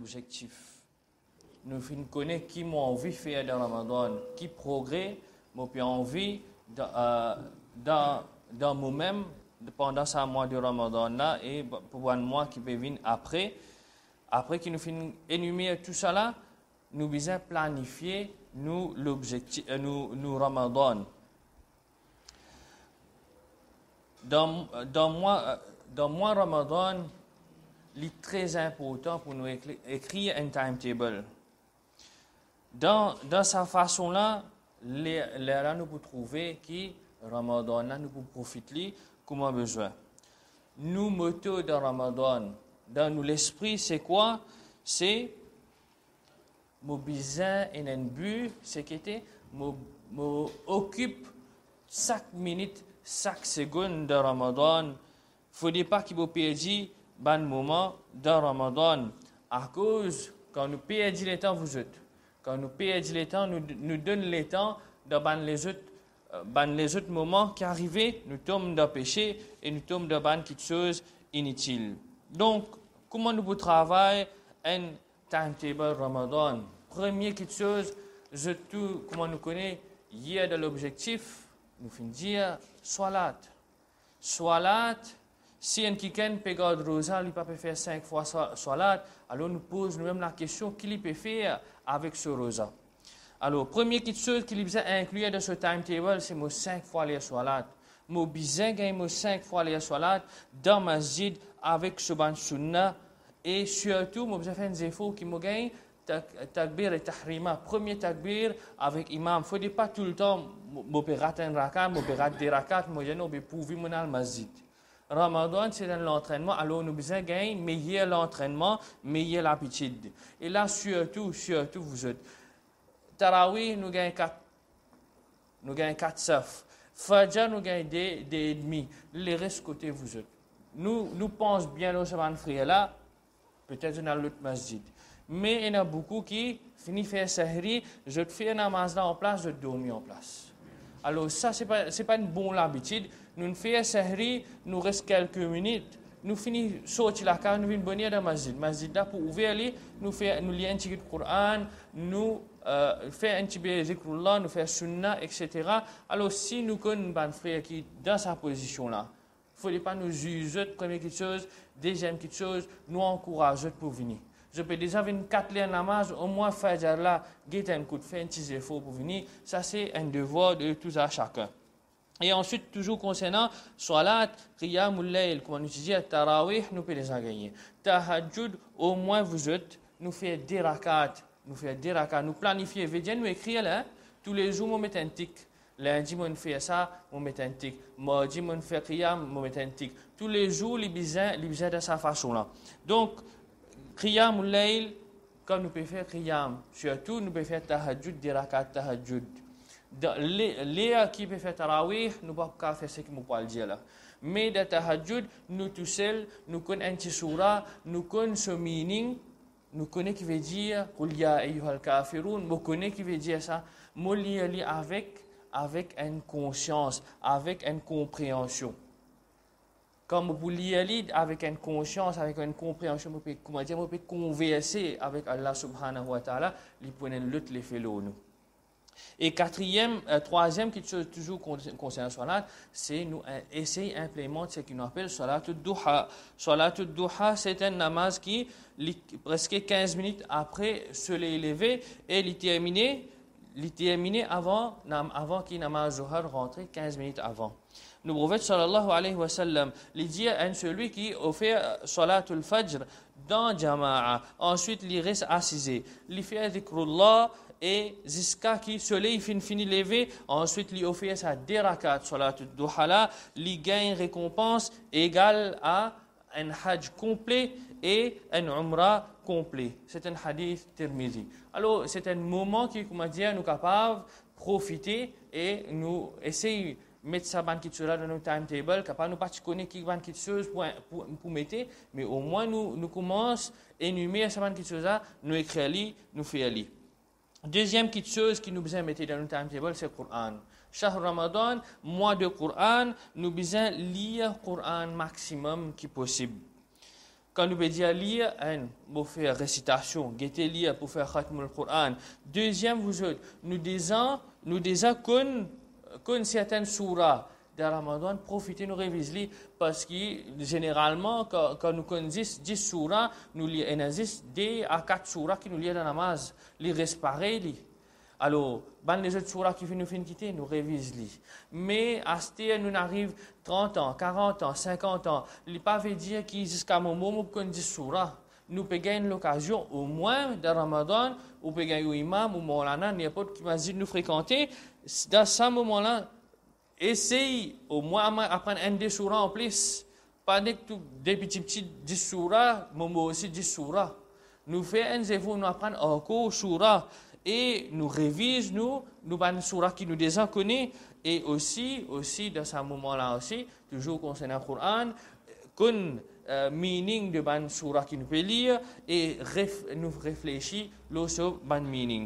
objectif. Nous connaissons qui m'a envie de faire dans Ramadan, qui progresse, m'a envie dans moi-même pendant ce mois de Ramadan là et pour un mois qui peut venir après que nous finissons énumérer tout ça là, nous devons planifier l'objectif, nous Ramadan. Dans mois Ramadan, il est très important pour nous écrire un timetable. Dans sa façon là, là nous pouvons trouver que Ramadan là nous pouvons profiter comme on a besoin. Nous moto dans Ramadan, dans nous l'esprit, c'est quoi? C'est mon besoin et un but, c'est que occupe chaque minute, chaque seconde de Ramadan. Il ne faut pas qu'il vous perdiez un moment de Ramadan. À cause, quand nous perdons le temps, vous êtes. Quand nous perdons le temps, nous donnons le temps de les autres moments qui arrivent, nous tombons dans le péché et nous tombons dans quelque chose inutile. Donc, comment nous travaillons un timetable Ramadan? Première quelque chose, tout, comment nous connaissons, il y a de l'objectif, nous finissons dire Salat. Salat, si un quelqu'un peut garder rosa, il peut faire 5 fois Salat, alors nous posons nous-mêmes la question qu'il peut faire avec ce rosa. Alors, première quelque chose qu'il besoin inclure dans ce timetable, c'est 5 fois les Salat. Moi, besoin gagner 5 fois les Salat dans masjid avec ce ban sunnah et surtout, moi besoin faire un effort qui me gagne takbir et tahrima. Premier takbir avec imam. Faut pas tout le temps me rater un rakat, me rater des rakats, moi je ne peux pas venir au masjid. Ramadan, c'est l'entraînement. Alors, nous besoin gagner meilleur l'entraînement, meilleur l'habitude. Et là, surtout, vous êtes. Tarawih, nous gagnons 4. Nous gagnons 4 saf. Fajr, nous gagnons des demi. Les restes côté, vous êtes. Nous pensons bien au Saban frère là, peut-être dans l'autre masjid. Mais il y en a beaucoup qui finissent faire sahri, je te fais un namaz là en place, je dormir en place. Alors ça, c'est pas une bonne habitude. Nous faisons sahri, nous reste quelques minutes, nous finissons sortir la carte, nous venons venir dans le masjid. Masjid là pour ouvrir les, nous lisons un petit peu de Coran, nous faisons un petit peu de zikrullah, nous faisons sunnah, etc. Alors si nous connaissons un frère qui est dans sa position là, il ne faut pas nous juger, première quelque chose, deuxième quelque chose, nous encourager pour venir. Je peux déjà venir 4 heures namaz, au moins faire là, guetter un coup de fait, un petit effort pour venir. Ça, c'est un devoir de tous à chacun. Et ensuite, toujours concernant Salat, Qiyamul Layl, comme on utilise Tarawih, nous pouvons déjà gagner. Tahajjud, au moins vous êtes, nous faisons des rakats. Nous planifions, nous écrire là, tous les jours, nous mettons un tic. Lundi, on fait ça, on met un tic. Mardi, on fait Qiyam, on met un tic. Tous les jours, les besoins de sa façon-là. Donc, Qiyam al-Layl, comme nous pouvons faire Qiyam, surtout nous pouvons faire Tahajjud, des rakats Tahajjud. Les qui peuvent faire Tarawih, nous ne pouvons pas faire ce que nous pouvons dire là. Mais de Tahajjud, nous tous seuls, nous connaissons un petit surah, nous connaissons ce meaning, nous connaissons ce qui veut dire Qul ya ayyuhal kafirun, nous connaissons ce qui veut dire ça, nous lisons avec une conscience, avec une compréhension. Comme vous lisez avec une conscience, avec une compréhension, vous pouvez converser avec Allah subhanahu wa ta'ala, vous pouvez lutter les félos. Et troisième, quelque chose toujours concernant Salat, c'est nous essayer d'implémenter ce qu'on appelle Salatul Duha. Salatul Duha, c'est un namaz qui, presque 15 minutes après le soleil levé, et il est terminé avant qu'il namaz Zuhar rentre, 15 minutes avant. Le prophète sallallahu alayhi wa sallam, il dit à celui qui fait Salatul Fajr dans Jama'a, ensuite il reste assisé, il fait dhikrullah et jusqu'à ce que le soleil finit levé, ensuite il fait sa dérakat Salatul Duha, il gagne récompense égale à un hajj complet et un umrah complet. C'est un hadith Tirmidhi. Alors c'est un moment qui, comment dire, nous capables de profiter et nous essayer mettre ça dans notre timetable, capable nous pas connaître qui quelque chose pour mettre, mais au moins nous commençons à énumérer ça dans quelque chose là, nous écrire, nous faire lire. Deuxième petite chose qui nous besoin mettre dans notre timetable, c'est le Coran. Shahr Ramadan, mois de Coran, nous besoin lire le Coran maximum qui possible. quand nous pouvons lire, pour faire récitation, guetter lire pour faire khatm al-Qur'an. Deuxième, nous disons qu'on certaines surahs de Ramadan, profitez nous réviser parce que généralement, quand nous connaissons 10 surahs, nous lisons 2 à 4 surahs qui nous lisent dans la namaz, les restent pareils. Alors, les autres surahs qui nous font quitter, nous révisons. Mais à ce temps, nous arrivons 30 ans, 40 ans, 50 ans. Il ne pas veut dire que jusqu'à un moment où nous 10 surahs. Nous pouvons gagner l'occasion, au moins, de Ramadan, ou pouvons gagner imam ou Maulana, n'importe qui masjid nous fréquenter. Dans ce moment-là, essayez au moins d'apprendre un des surahs en plus. Pas des petits 10 surahs, mais aussi 10 surahs. Nous faisons un effort, nous apprenons encore surahs. Et nous révisons, nous avons surah qui nous déjà connaît, et aussi, dans ce moment-là aussi, toujours concernant le Coran, qu'on meaning de ban surah qui nous peut lire, et nous réfléchissons sur ban meaning.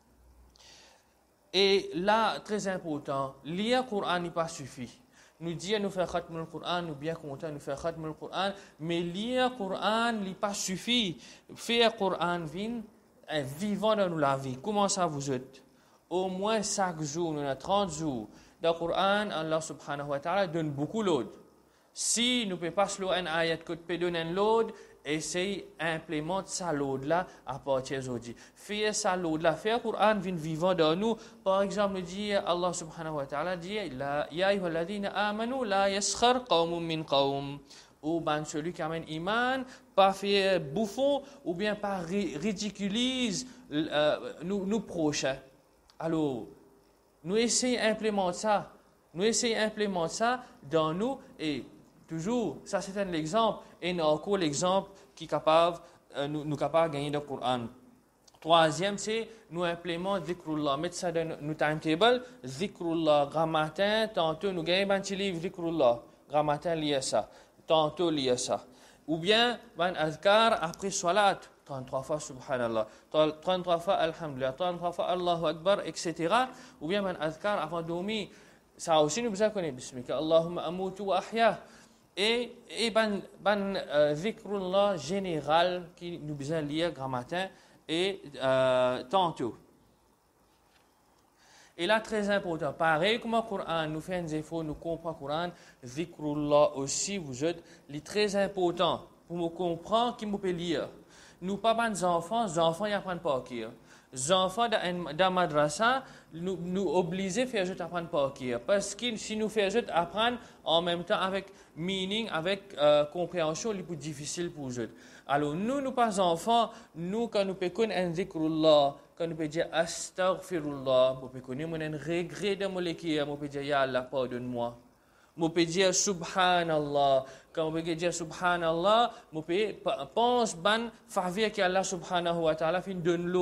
Et là, très important, lire le Coran n'est pas suffit. Nous disons nous faire khatm le Coran, nous bien contents nous faire khatm le Coran, mais lire le Coran n'est pas suffit. Faire le Coran vivant dans la vie. Comment ça vous êtes? Au moins chaque jour, nous avons 30 jours. Dans le Coran, Allah subhanahu wa ta'ala donne beaucoup l'autre. Si nous ne pouvons pas se un ayat que peut donner l'autre, essayez d'implémenter ça l'autre là à partir d'aujourd'hui. Faire ça l'autre là, faire le Coran vivant dans nous. Par exemple, Allah subhanahu wa ta'ala dit Ya ayyuhalladhina amanu la yaskhar qawmun min qawm. Ou bien celui qui amène iman, pas faire bouffon, ou bien pas ridiculise nous prochains. Alors, nous essayons d'implémenter ça. Nous essayons d'implémenter ça dans nous, et toujours, ça c'est un exemple, et nous encore l'exemple qui est capable, nous capable de gagner dans le Coran. Troisième, c'est nous implémentons Zikrullah. Mettre ça dans nos timetable, Zikrullah, grammatin, tantôt nous gagnons un petit livre Zikrullah, grammatin lié à ça. Tantôt lié à ça. Ou bien, un azkar après salat, 33 fois subhanallah, 33 fois alhamdulillah, 33 fois Allahu Akbar, etc. Ou bien un azkar avant de dormir. Ça aussi nous besoin de connaître. Bismillah, Allahumma amutu wa ahya. Et zikrullah général qui nous besoin de lire grand matin et tantôt. Et là, très important, pareil comme le Coran, nous faisons des efforts, nous comprenons le Coran, zikrullah aussi, vous êtes, les très important pour nous comprendre qui nous peut lire. Nous pas des enfants, les enfants n'apprennent pas à lire. Les enfants dans madrasa, nous obligés à faire apprendre pas à lire. Parce que si nous faisons apprendre en même temps avec meaning, avec compréhension, c'est plus difficile pour eux. Alors, nous pas enfants, nous, quand nous pouvons un zikrullah, quand nous pouvons dire astaghfirullah, nous pouvons connaître un regret de mon équipe, nous pouvons dire ya Allah, pardonne-moi. Nous pouvons dire subhanallah. Quand nous pouvons dire subhanallah, nous pouvons penser ban faveur que Allah subhanahu wa ta'ala fin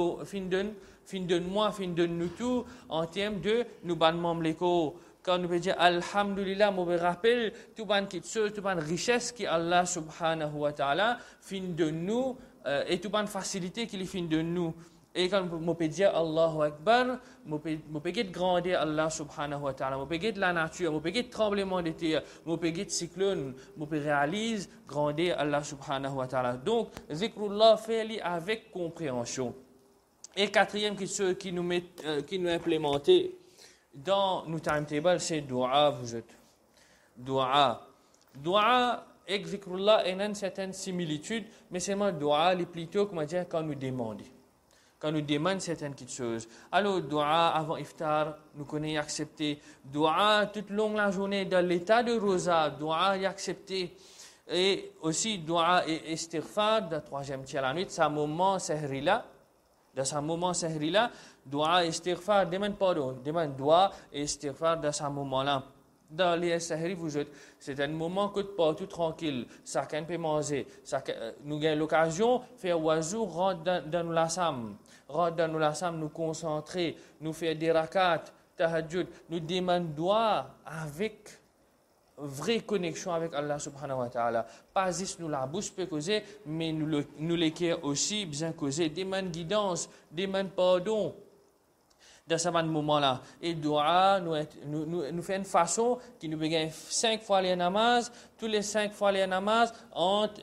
donne moi, fin donne nous tout en termes de nous ban mamleko. Quand nous pouvons dire alhamdulillah, nous pouvons rappeler tout ban kitso, tout ban richesse que Allah subhanahu wa ta'ala fin donne nous et tout ban facilité qu'il fin donne nous. Et quand nous pouvons dire Allahu Akbar, nous pouvons grandir Allah subhanahu wa ta'ala, nous pouvons la nature, nous pouvons tremblement de terre, nous pouvons cyclone, nous pouvons réaliser grandir Allah subhanahu wa ta'ala. Donc, zikrullah fait avec compréhension. Et quatrième qui nous implémenté dans nos timetables, c'est dua, vous êtes. Dua. Dua et zikrullah ont une certaine similitude, mais seulement dua, les plutôt, comment dire, quand nous demandons. Quand nous demandons certaines choses. Alors, dua avant iftar, nous connaissons accepter. Dua toute longue la journée dans l'état de rosa, dua y accepter. Et aussi, dua et istighfar, dans le troisième tiers de la nuit, c'est un moment sahri là. Dans ce moment sahri là, dua et istighfar, demande pardon, demande dua et istighfar dans ce moment-là. Dans les sahri, c'est un moment que partout tranquille, chacun peut manger. Nous avons l'occasion de faire oiseau, rentrer dans la sam. Rentrer dans la sam, nous concentrer, nous faire des rakats, tahajjud, nous demander dua avec vraie connexion avec Allah subhanahu wa ta'ala. Pas juste nous la bouche peut causer, mais nous les cœurs aussi bien causer. Demander guidance, demander pardon. Dans ce moment-là. Et dua, nous fait une façon qui nous gagne 5 fois les namaz, tous les 5 fois les namaz, entre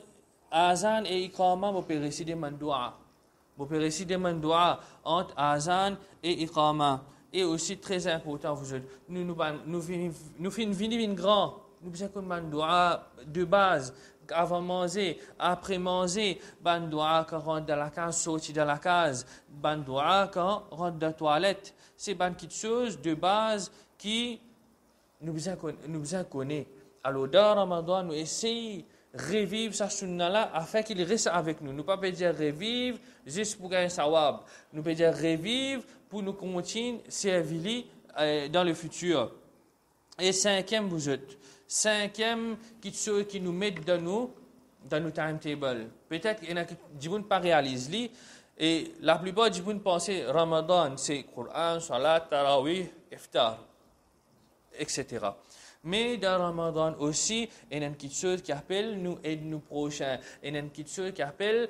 azan et iqama, vous pouvez réciter man dua. Vous pouvez réciter man dua entre azan et iqama. Et aussi très important, nous finissons venir grand. Nous besoin qu'on man dua de base. Avant manger, après manger, ban dua quand rentre dans la case, sortir dans la case, ban dua quand rentre dans la toilette. C'est ban petites choses de base qui nous besoin connaître. Alors dans Ramadan, nous essayons de revivre sa sunna-là afin qu'il reste avec nous. Nous ne pouvons pas dire revivre juste pour gagner sawab. Nous pouvons dire revivre pour nous continuer à servir dans le futur. Et cinquième, vous êtes. Cinquième, qui nous met dans nos timetable. Peut-être qu'il y en a qui ne pas réaliser. Et la plupart des gens pensent Ramadan, c'est Coran, Salat, Tarawih, Iftar, etc. Mais dans Ramadan aussi, il y a une petite chose qui appelle nous aider nos prochains. Il y a une petite chose qui appelle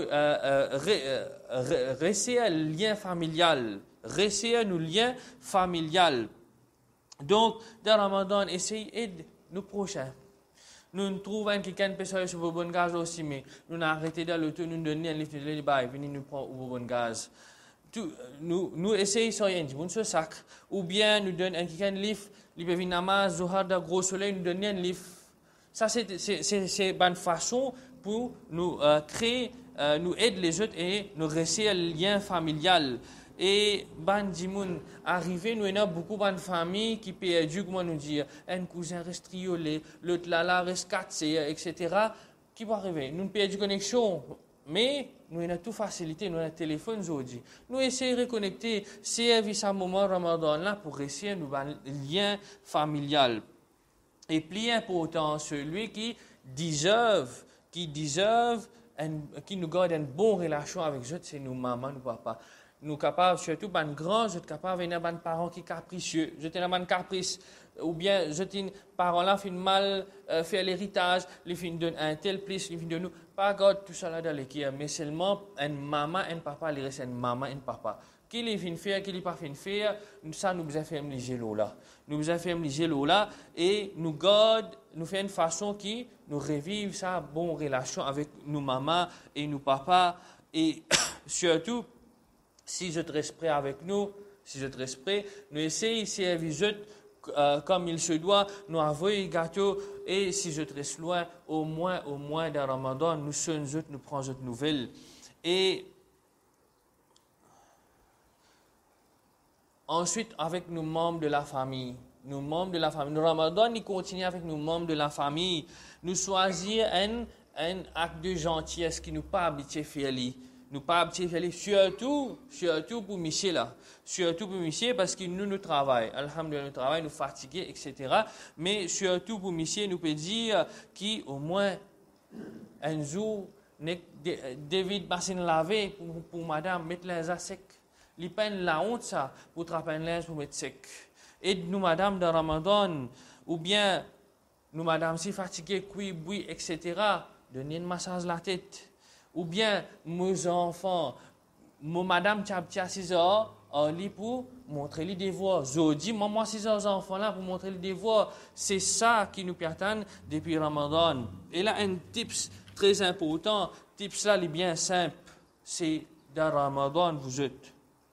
rester un lien familial. Rester nos liens familial. Donc, dans Ramadan, essayez d'aider nos prochains. Nous trouvons quelqu'un qui peut sur vos bonnes gaz aussi, mais nous avons arrêté dans le tout, nous donner un livre de débat, venir nous prendre vos bonnes gaz. Nous essayons sur rien, nous se sac. Ou bien nous donnons quelqu'un un livre, il peut venir namaz, zohar, de gros soleil, nous donner un livre. Ça, c'est une façon pour nous créer, nous aider les autres et nous rester un lien familial. Et ban dimoun arrivé, nous avons beaucoup de familles qui perdu, comment nous dire, un cousin reste triolé, l'autre là reste cassé, etc. Qui va arriver? Nous perdons connexion, mais nous avons tout facilité, nous avons un téléphone aujourd'hui. Nous essayons de reconnecter, servir à moment Ramadan là pour rester un lien familial. Et plus important, celui qui deserve, qui nous garde une bonne relation avec eux, c'est nos mamans, nos papas. Nous sommes capables, surtout, ban grand, nous sommes capables de venir parents qui sont capricieux, je suis un caprice, ou bien je suis parents là fait mal faire l'héritage, les filles donnent un tel plus, les filles donnent nous, pas garde tout ça là dans l'équipe, mais seulement une maman, un papa, il reste une maman, un papa. Qui les fin faire, qui les pas fin faire, ça nous a fait les gelos là. Nous a fait les gelos là et nous garde, nous fait une façon qui nous revive sa bonne relation avec nos mamans et nos papas et surtout si je te reste prêt avec nous, nous essayons ici à visiter comme il se doit, nous envoyer gâteau et si je te reste loin, au moins dans Ramadan, nous sommes nous prenons autres nouvelles. Et ensuite, avec nos membres de la famille. Nous Ramadan, il continue avec nos membres de la famille. Nous choisir un acte de gentillesse qui nous pas habitué à faire. Nous pas habitué à faire, surtout pour Michel là. Surtout pour Michel parce que nous travaillons. Alhamdulillah, nous travaillons, nous fatigués, etc. Mais surtout pour Michel, nous peut dire qu'au moins un jour, David bassine laver pour madame, mettre les à sec. Il peine la honte ça pour trapper un linge pour mettre sec. Aide-nous madame dans Ramadan ou bien nous madame si fatiguée, boui, etc. Donnez une massage la tête. Ou bien mes enfants, mon madame qui a 6 heures, pour montrer les devoirs. Aujourd'hui, moi 6 heures aux enfants là pour montrer les devoirs. C'est ça qui nous perturbe depuis Ramadan. Et là un tips très important, tips là il est bien simple, c'est dans Ramadan vous êtes.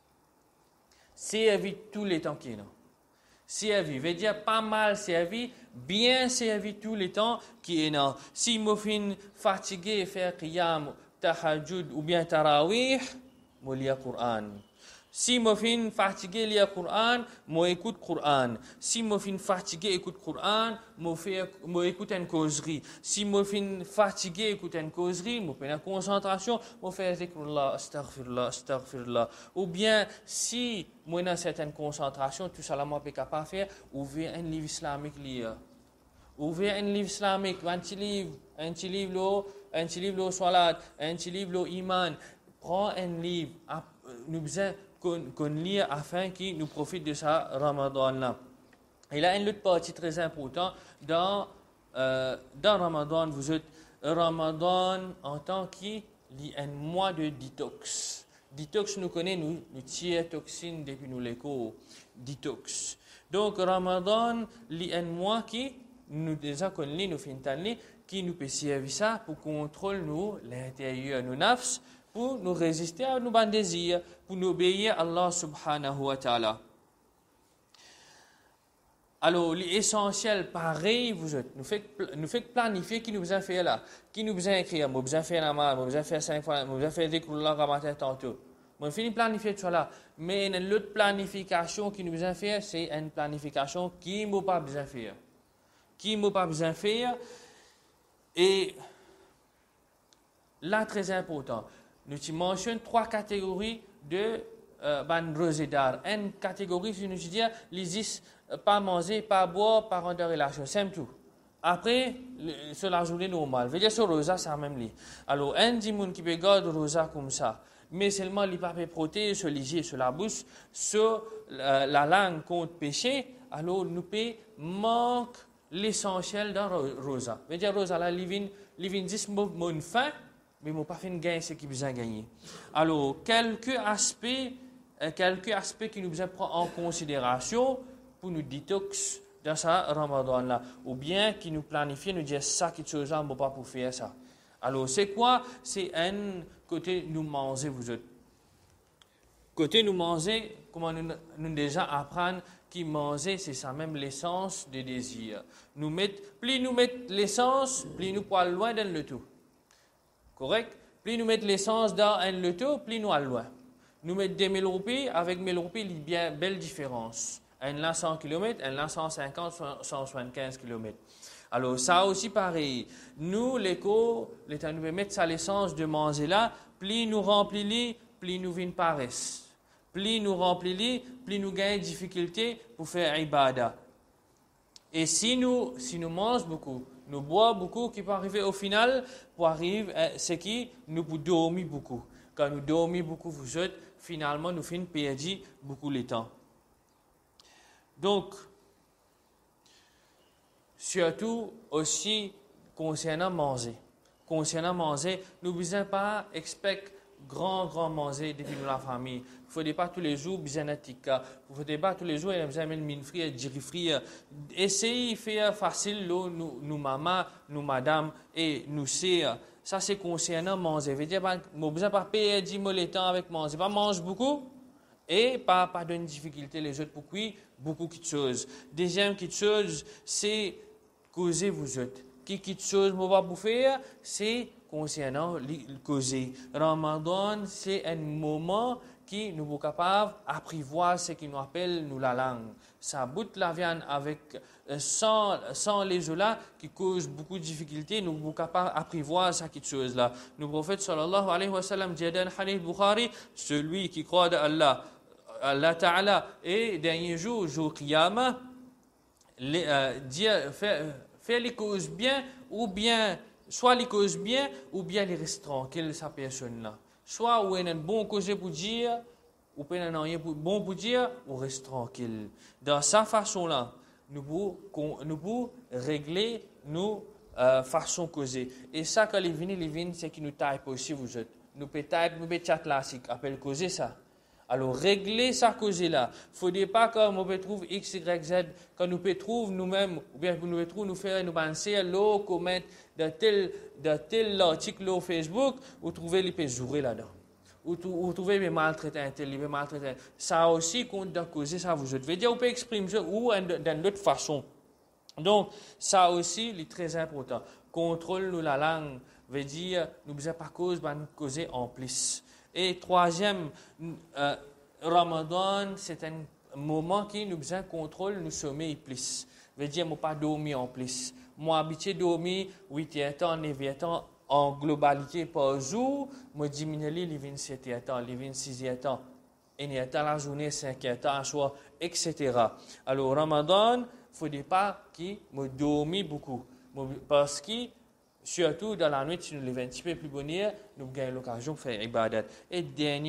Servi tous les temps qu'il y a. Servi, veut dire pas mal servi, bien servi tous les temps qu'il y a. Si je suis fatigué faire qiyam, tahajjud ou bien tarawih, je lis le Coran. Si je suis fatigué lire le Coran, je écoute le Coran. Si je suis fatigué écoute le Coran, je écoute une causerie. Si je suis fatigué écoute une causerie, je fais une concentration, je fais zikrullah, astaghfirullah. Ou bien si je dans certaines concentrations, tout ça là moi peux pas faire, ouvrir un livre islamique lire. Ouvrir un livre islamique, un petit livre le salat, un petit livre le iman. Prends un livre, nous besoin qu'on lit afin qu'il nous profite de ça Ramadan-là. Et là, une autre partie très importante dans Ramadan, vous êtes Ramadan en tant qu'un mois de détox. Détox, nous connaissons, nous tirons toxines depuis nous l'écho. Détox. Donc, Ramadan, est un mois qui nous déjà connaissons nous finitani qui nous peut servir ça pour contrôler nous l'intérieur nous nafs pour nous résister à nos bons désirs pour nous obéir à Allah subhanahu wa ta'ala. Alors, l'essentiel, pareil, nous fait planifier qui nous besoin faire là, qui nous besoin écrire, nous besoin faire namaz, nous besoin faire 5 fois, nous besoin faire dhikrullah ramadan tantôt. On finit planifier tout ça. Mais l'autre planification qui nous besoin faire, c'est une planification qui nous pas besoin faire. Qui nous pas besoin faire. Et là, très important, nous mentionnons 3 catégories de rosédar. Une catégorie, si nous disons, les pas manger, pas boire, pas rendre relation. C'est tout. Après, sur la journée normale. Veut dire sur rosa, c'est la même lit. Alors, un dimoun qui peut garder rosa comme ça, mais seulement il pas protéger sur les yeux, sur la bouche, sur la langue contre péché, alors nous peut manque l'essentiel dans rosa. Veut dire rosa là, il vient 10 mon fin, mais il pas fait une gain ce qui besoin gagner. Alors, quelques aspects qui nous besoin prendre en considération pour nous détox dans ça Ramadan là, ou bien qui nous planifie, nous dire ça quelque chose là, on ne peut pas pour faire ça. Alors c'est quoi? C'est un côté nous manger vous autres. Côté nous manger, comment nous déjà apprendre qui manger c'est ça même l'essence du désir. Plus nous mettons l'essence, plus nous pouvons loin dans le tout. Correct? Plus nous mettons l'essence dans le tout, plus nous allons loin. Nous mettons des 1000 roupies, avec 1000 roupies, il y a bien belle différence. Un là 100 km, un là 150, 175 km. Alors, ça aussi pareil. Nous, l'État nous permet ça l'essence de manger là, plus nous remplissons, plus nous vînes paresse. Plus nous remplissons, plus nous gagnons difficulté pour faire ibadah. Et si nous mangeons beaucoup, nous boivons beaucoup, qui peut arriver au final, pour arriver, c'est qui nous pouvons dormir beaucoup. Quand nous dormons beaucoup, vous êtes, finalement, nous finissons perdre beaucoup le temps. Donc, surtout aussi concernant manger. Concernant manger, nous ne besoin pas expect grand manger depuis la famille. Il ne faut pas tous les jours besoin de tika. Il ne faut pas tous les jours besoin de mine frire, djiri frire. Essayez de faire facile nous maman, nous madame et nous sœurs. Ça c'est concernant manger. Veut dire nous besoin pas perdre le temps avec manger. Pas mange beaucoup. Et pas de difficulté les autres pour cuire beaucoup de choses. Deuxième chose, c'est causer vous autres. Qui chose moi va vous faire, c'est concernant causer. Ramadan, c'est un moment qui nous est capable d'apprivoiser ce qui nous appelle la langue. Ça bout la viande avec sans les là qui causent beaucoup de difficultés, nous sommes capables d'apprivoiser cette chose-là. Le prophète sallallahu alayhi wa sallam dit dans le hadith Bukhari, celui qui croit à Allah Ta'ala et dernier jour Qiyamah, faire les causes bien ou bien soit les causes bien ou bien les reste tranquille sa personne là. Soit ou un bon cause pour dire ou pas un rien bon pour dire ou reste tranquille. Dans sa façon là, nous pouvons régler nos façons causer. Et ça quand les vignes c'est qui nous type aussi vous êtes. Nous peut type nous peut chat classique appelle causer ça. Alors, régler sa cause-là. Il ne faudrait pas que nous peut trouver X, Y, Z, quand nous peut trouver nous-mêmes, ou bien nous peut trouver nous faire nous penser, l'eau, comment, de tel article au Facebook, ou trouver les peut jouer là-dedans. Ou trouver les maltraitants, les maltraitants. Ça aussi, compte dans cause, ça vous veut dire, on peut exprimer ça, ou d'une autre façon. Donc, ça aussi, c'est très important. Contrôle nous la langue, veut dire, nous ne pas cause, nous causer en plus. Et troisième, Ramadan, c'est un moment qui nous besoin contrôle nous sommeil plus. Veut dire, moi pas dormir en plus. Moi habitué dormir 8 heures, 9 heures en globalité par jour. Moi diminuer les 27 heures, les 26 heures, et la journée 5 heures, soir, etc. Alors Ramadan, il ne faut pas qu'il me dormir beaucoup, parce que surtout dans la nuit, si nous levons un petit peu plus bonheur, nous gagnons l'occasion de faire ibadat. Et dernier,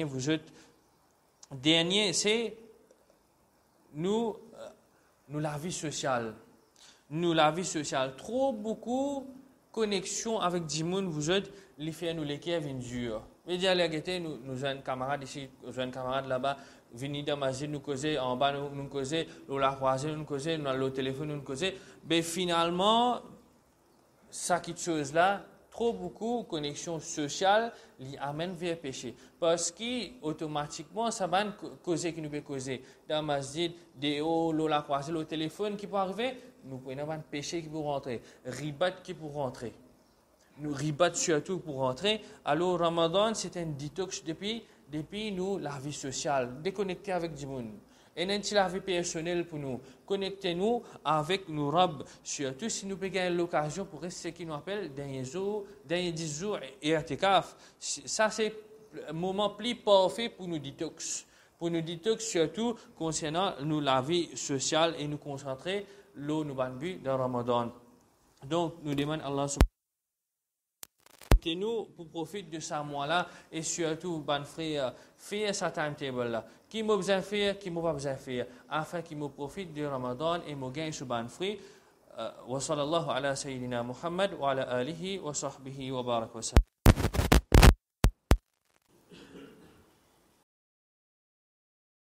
c'est nous la vie sociale. Nous la vie sociale. Trop beaucoup connexion avec des gens, vous êtes, les faire nous les qui viennent dur. Mais dire nous avons un camarade ici, nous avons un camarade là-bas, venir dans la masjid nous causer, en bas nous causer, la croisée nous causer, dans le téléphone nous causer. Mais finalement, ça quelque chose là, trop beaucoup connexion sociale, li amène vers péché. Parce que automatiquement, ça va causer qui nous peut causer. Dans la masjid, la croisée, le téléphone qui peut arriver, nous pouvons avoir un péché qui peut rentrer, ribat qui peut rentrer. Nous ribat surtout pour rentrer. Alors, Ramadan, c'est un détox depuis nous, la vie sociale, déconnecter avec du monde. Et non, la vie personnelle pour nous. Connectez-nous avec nos Rabb. Surtout si nous payons l'occasion pour rester ce qui nous appelle dernier 10 jours et i'tikaf. Ça, c'est le moment plus parfait pour nous détox. Pour nous détox surtout concernant nous, la vie sociale et nous concentrer l'eau nous banbu dans Ramadan. Donc, nous demandons à Allah nous pour profiter de ce mois-là et surtout, ban frère, faire sa timetable là. Qui m'a besoin faire, qui m'a pas besoin faire, afin qu'il me profite de Ramadan et me gagne ce ban frère. Wa sallallahu ala sayyidina Muhammad wa ala alihi wa sahbihi wa barak wa sallam.